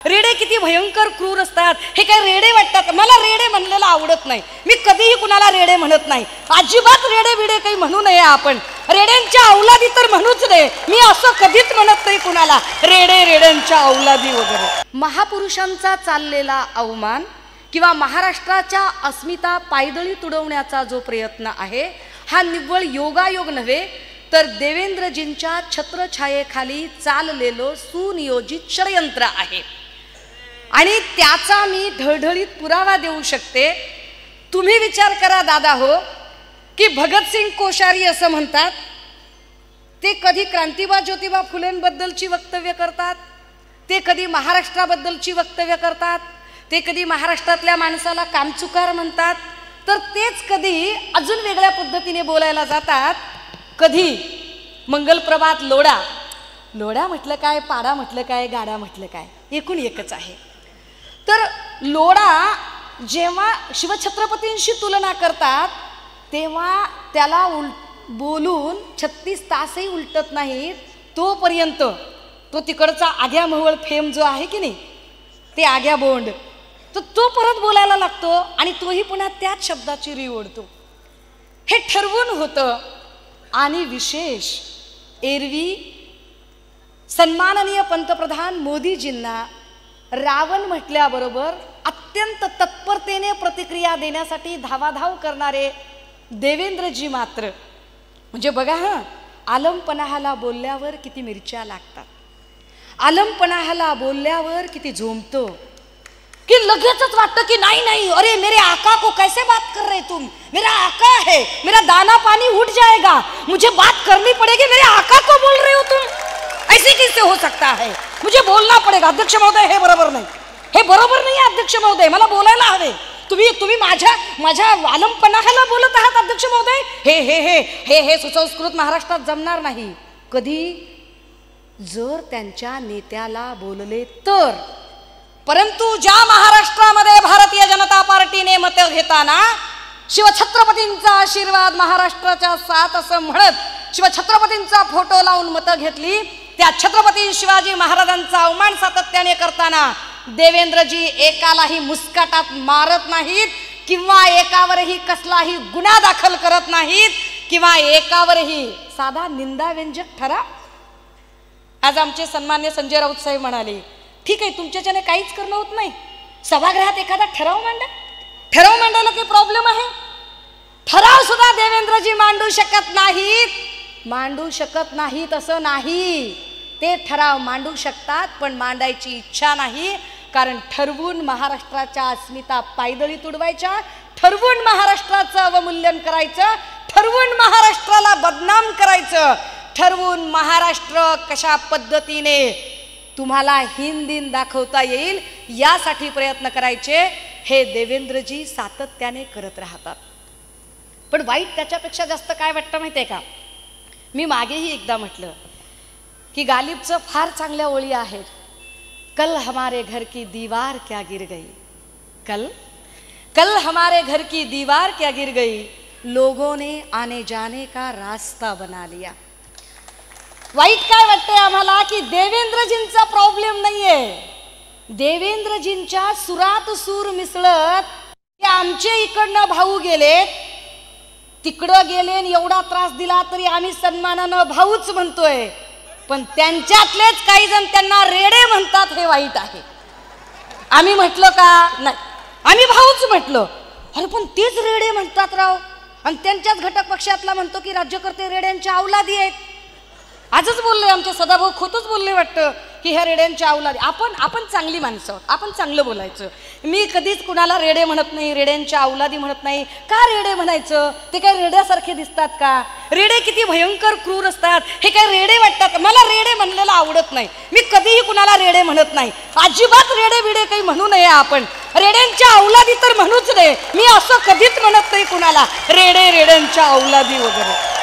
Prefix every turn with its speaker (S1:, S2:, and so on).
S1: रेडे किती भयंकर क्रूर असतात हे काय रेडे वाटतात. मला रेडे म्हणलेलं आवडत नाही. मी कधीही कुणाला रेडे म्हणत नाही. अजिबात रेडे बिडे काही म्हणू नये. आपण रेड्यांच्या औलादी तर म्हणूच नये. मी असं कधीच म्हणत नाही कुणाला रेडे रेड्यांच्या औलादी वगैरे. महापुरुषांचा चाललेला अवमान किंवा महाराष्ट्राच्या अस्मिता पायदळी तुडवण्याचा जो प्रयत्न आहे हा निव्वळ योगायोग नव्हे तर देवेंद्रजींच्या छत्रछायेखाली चाललेलं सुनियोजित षडयंत्र आहे. आणि त्याचा मी ढळढळीत पुरावा देऊ शकते. तुम्ही विचार करा दादा हो की भगतसिंग कोश्यारी असं म्हणतात ते कधी क्रांतिबा ज्योतिबा फुलेंबद्दलची वक्तव्य करतात, ते कधी महाराष्ट्राबद्दलची वक्तव्य करतात, ते कधी महाराष्ट्रातल्या माणसाला कामचुकार म्हणतात, तर तेच कधी अजून वेगळ्या पद्धतीने बोलायला जातात. कधी मंगलप्रभात लोढा, लोढा म्हटलं काय, पाडा म्हटलं काय, गाडा म्हटलं काय, एकूण एकच आहे. तर लोढा जेव्हा शिवछत्रपतींशी तुलना करतात तेव्हा त्याला बोलून 36 तासही उलटत नाहीत तोपर्यंत तो तिकडचा आग्या मवळ फेम जो आहे की नाही ते आग्या बोंड तो परत बोलायला लागतो आणि तोही पुन्हा त्याच शब्दाची री ओढतो. हे ठरवून होतं. आणि विशेष एरवी सन्माननीय पंतप्रधान मोदीजींना रावण म्हटल्याबरोबर अत्यंत तत्परतेने प्रतिक्रिया देण्यासाठी धावाधाव करणारे देवेंद्रजी मात्र म्हणजे बघा हा, आलमपणाला बोलल्यावर किती मिरच्या लागतात, आलमपणाला बोलल्यावर किती झोंबतो कि लगेचच वाटतं की नहीं नहीं, अरे मेरे आका को कैसे बात कर रहे तुम, मेरा आका है, मेरा दाना पानी उठ जाएगा, मुझे बात करनी पड़ेगी, मेरे आका को बोल रहे हो तुम, ऐसे कैसे हो सकता है, मुझे बोलना पड़ेगा. अध्यक्ष महोदय हे बरोबर नाही, हे बरोबर नाही अध्यक्ष महोदय, मला बोलायला हवे. तुम्ही माझ्या आलमपणाला बोलत आहात अध्यक्ष महोदय. हे हे हे हे हे सुसंस्कृत महाराष्ट्रात जमणार नाही. कधी जर त्यांच्या नेत्याला बोलले तर. परंतु ज्या महाराष्ट्रामध्ये भारतीय जनता पार्टीने मत घेताना शिवछत्रपतींचा आशीर्वाद महाराष्ट्राच्या साथ असं म्हणत शिवछत्रपतींचा फोटो लावून मत घेतली, त्या छत्रपती शिवाजी महाराजांचा अवमान सातत्याने करताना देवेंद्रजी एकालाही मुस्काटात मारत नाहीत किंवा एकावरही कसलाही गुन्हा दाखल करत नाहीत किंवा एकावरही साधा निंदाव्यंजक ठरा. आज आमचे सन्मान्य संजय राऊत साहेब म्हणाले ठीक आहे तुमच्याच्याने काहीच करणं होत नाही, सभागृहात एखादा ठराव मांडा. ठराव मांडायला काही प्रॉब्लेम आहे? ठराव सुद्धा देवेंद्रजी मांडू शकत नाहीत असं नाही. ते ठराव मांडू शकतात पण मांडायची इच्छा नाही. कारण ठरवून महाराष्ट्राच्या अस्मिता पायदळी तुडवायच्या, ठरवून महाराष्ट्राचं अवमूल्यन करायचं, ठरवून महाराष्ट्राला बदनाम करायचं, ठरवून महाराष्ट्र कशा पद्धतीने तुम्हाला हिंदीन दाखवता येईल यासाठी प्रयत्न करायचे हे देवेंद्रजी सातत्याने करत राहतात. पण वाईट त्याच्यापेक्षा जास्त काय वाटतं माहिती आहे का? मी मागेही एकदा म्हटलं की गालिबचं फार चांगल्या ओळी आहेत. कल हमारे घर की दीवार क्या गिर गई, कल हमारे घर की दीवार क्या गिर गई, लोगों ने आने जाने का रास्ता बना लिया. वाईट काय वाटतंय आम्हाला की देवेंद्रजींचा प्रॉब्लेम नाहीये, देवेंद्रजींच्या सुरात सूर मिसळत की आमचे इकडनं भाऊ गेले तिकडं गेले आणि एवढा त्रास दिला तरी आम्ही सन्मानानं भाऊच म्हणतोय, पण त्यांच्यातलेच काही जण त्यांना रेडे म्हणतात हे वाईट आहे. आम्ही म्हटलं का? नाही, आम्ही भाऊच म्हटलं. अरे पण तेच रेडे म्हणतात राव. आणि त्यांच्याच घटक पक्षातला म्हणतो की राज्यकर्ते रेड्यांच्या औलादी आहेत. आजच बोलले आमचे सदाभाऊ खोतच बोलले वाटतं की ह्या रेड्यांच्या औलादी. आपण चांगली माणसं आहोत, आपण चांगलं बोलायचं. मी कधीच कुणाला रेडे म्हणत नाही, रेड्यांच्या औलादी म्हणत नाही. का रेडे म्हणायचं? ते काय रेड्यासारखे दिसतात का? रेडे किती भयंकर क्रूर असतात हे काय रेडे वाटतात? मला रेडे म्हणलेलं आवडत नाही. मी कधीही कुणाला रेडे म्हणत नाही. अजिबात रेडे बिडे काही म्हणू नये. आपण रेड्यांच्या औलादी तर म्हणूच नये. मी असं कधीच म्हणत नाही कुणाला रेडे रेड्यांच्या औलादी वगैरे.